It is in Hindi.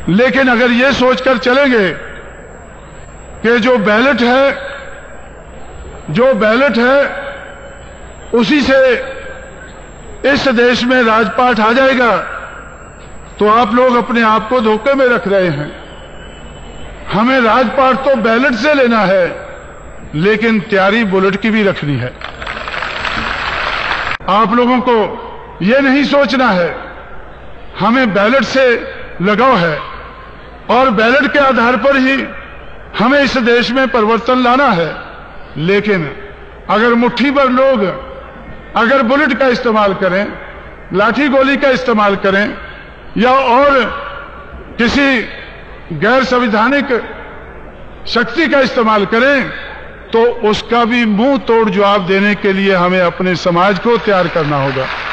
लेकिन अगर ये सोचकर चलेंगे कि जो बैलेट है उसी से इस देश में राजपाट आ जाएगा, तो आप लोग अपने आप को धोखे में रख रहे हैं। हमें राजपाट तो बैलेट से लेना है, लेकिन तैयारी बुलेट की भी रखनी है। आप लोगों को यह नहीं सोचना है हमें बैलेट से लगाव है और बैलेट के आधार पर ही हमें इस देश में परिवर्तन लाना है। लेकिन अगर मुट्ठी भर लोग अगर बुलेट का इस्तेमाल करें, लाठी गोली का इस्तेमाल करें या और किसी गैर संवैधानिक शक्ति का इस्तेमाल करें, तो उसका भी मुंह तोड़ जवाब देने के लिए हमें अपने समाज को तैयार करना होगा।